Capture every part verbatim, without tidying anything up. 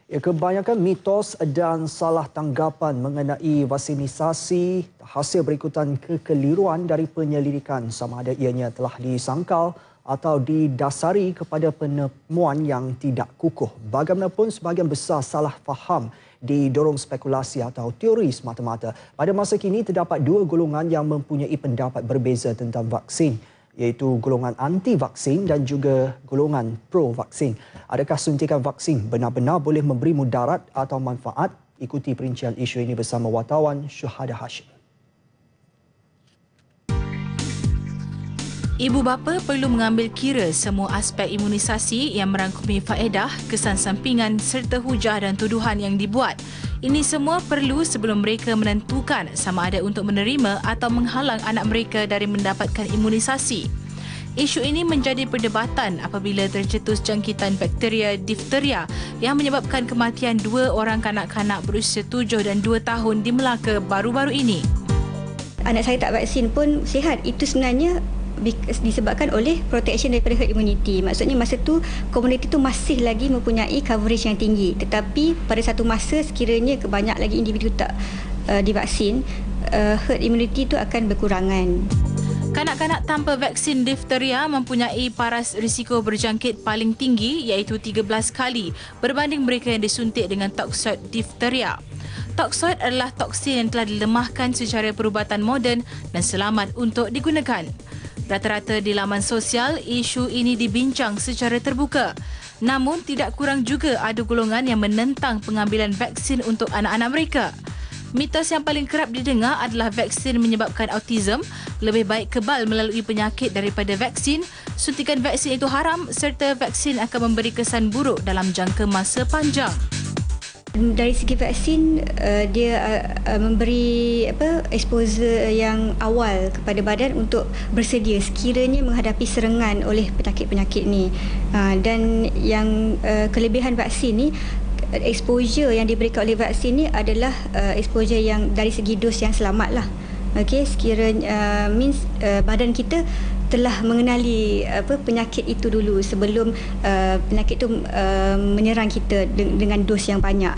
Ya, kebanyakan mitos dan salah tanggapan mengenai vaksinisasi hasil berikutan kekeliruan dari penyelidikan sama ada ianya telah disangkal atau didasari kepada penemuan yang tidak kukuh. Bagaimanapun sebahagian besar salah faham didorong spekulasi atau teori semata-mata. Pada masa kini terdapat dua golongan yang mempunyai pendapat berbeza tentang vaksin, iaitu golongan anti-vaksin dan juga golongan pro-vaksin. Adakah suntikan vaksin benar-benar boleh memberi mudarat atau manfaat? Ikuti perincian isu ini bersama wartawan Syuhada Hashim. Ibu bapa perlu mengambil kira semua aspek imunisasi yang merangkumi faedah, kesan sampingan serta hujah dan tuduhan yang dibuat. Ini semua perlu sebelum mereka menentukan sama ada untuk menerima atau menghalang anak mereka dari mendapatkan imunisasi. Isu ini menjadi perdebatan apabila tercetus jangkitan bakteria difteria yang menyebabkan kematian dua orang kanak-kanak berusia tujuh dan dua tahun di Melaka baru-baru ini. Anak saya tak vaksin pun sihat. Itu sebenarnya disebabkan oleh protection daripada herd immunity. Maksudnya masa tu komuniti tu masih lagi mempunyai coverage yang tinggi. Tetapi pada satu masa sekiranya kebanyak lagi individu tak uh, divaksin, uh, herd immunity tu akan berkurangan. Kanak-kanak tanpa vaksin difteria mempunyai paras risiko berjangkit paling tinggi iaitu tiga belas kali berbanding mereka yang disuntik dengan toksoid difteria. Toksoid adalah toksin yang telah dilemahkan secara perubatan moden dan selamat untuk digunakan. Rata-rata di laman sosial, isu ini dibincang secara terbuka. Namun, tidak kurang juga ada golongan yang menentang pengambilan vaksin untuk anak-anak mereka. Mitos yang paling kerap didengar adalah vaksin menyebabkan autism, lebih baik kebal melalui penyakit daripada vaksin, suntikan vaksin itu haram serta vaksin akan memberi kesan buruk dalam jangka masa panjang. Dari segi vaksin, uh, dia uh, memberi apa exposure yang awal kepada badan untuk bersedia sekiranya menghadapi serangan oleh penyakit-penyakit ni. Uh, dan yang uh, kelebihan vaksin ni, exposure yang diberikan oleh vaksin ni adalah uh, exposure yang dari segi dos yang selamat lah. Okey, sekiranya uh, means uh, badan kita telah mengenali apa penyakit itu dulu sebelum uh, penyakit itu uh, menyerang kita de- dengan dos yang banyak.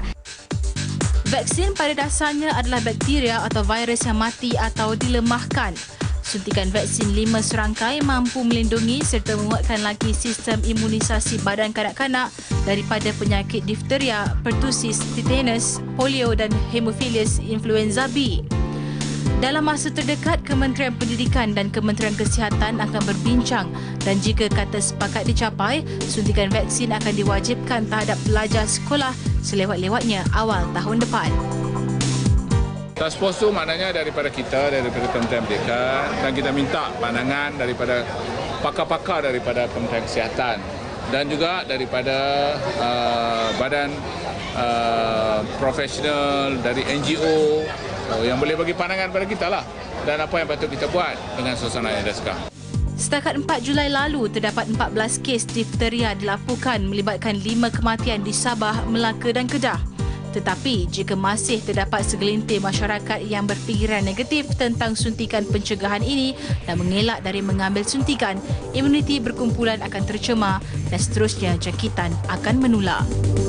Vaksin pada dasarnya adalah bakteria atau virus yang mati atau dilemahkan. Suntikan vaksin lima serangkai mampu melindungi serta menguatkan lagi sistem imunisasi badan kanak-kanak daripada penyakit difteria, pertusis, tetanus, polio dan hemophilus influenza B. Dalam masa terdekat, Kementerian Pendidikan dan Kementerian Kesihatan akan berbincang dan jika kata sepakat dicapai, suntikan vaksin akan diwajibkan terhadap pelajar sekolah selewat-lewatnya awal tahun depan. Task force tu maknanya daripada kita, daripada Kementerian Pendidikan, dan kita minta pandangan daripada pakar-pakar daripada Kementerian Kesihatan dan juga daripada uh, badan uh, profesional dari N G O yang boleh bagi pandangan pada kita lah dan apa yang patut kita buat dengan suasana yang ada sekarang. Setakat empat Julai lalu, terdapat empat belas kes difteria dilaporkan melibatkan lima kematian di Sabah, Melaka dan Kedah. Tetapi, jika masih terdapat segelintir masyarakat yang berfikiran negatif tentang suntikan pencegahan ini dan mengelak dari mengambil suntikan, imuniti berkumpulan akan tercemar dan seterusnya jangkitan akan menular.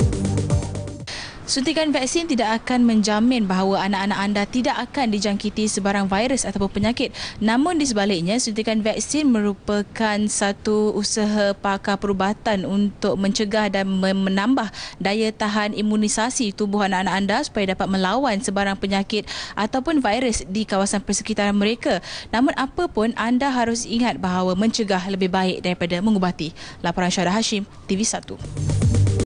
Suntikan vaksin tidak akan menjamin bahawa anak-anak anda tidak akan dijangkiti sebarang virus ataupun penyakit. Namun di sebaliknya, suntikan vaksin merupakan satu usaha pakar perubatan untuk mencegah dan menambah daya tahan imunisasi tubuh anak-anak anda supaya dapat melawan sebarang penyakit ataupun virus di kawasan persekitaran mereka. Namun apa pun, anda harus ingat bahawa mencegah lebih baik daripada mengubati. Laporan Syuhada Hashim, T V satu.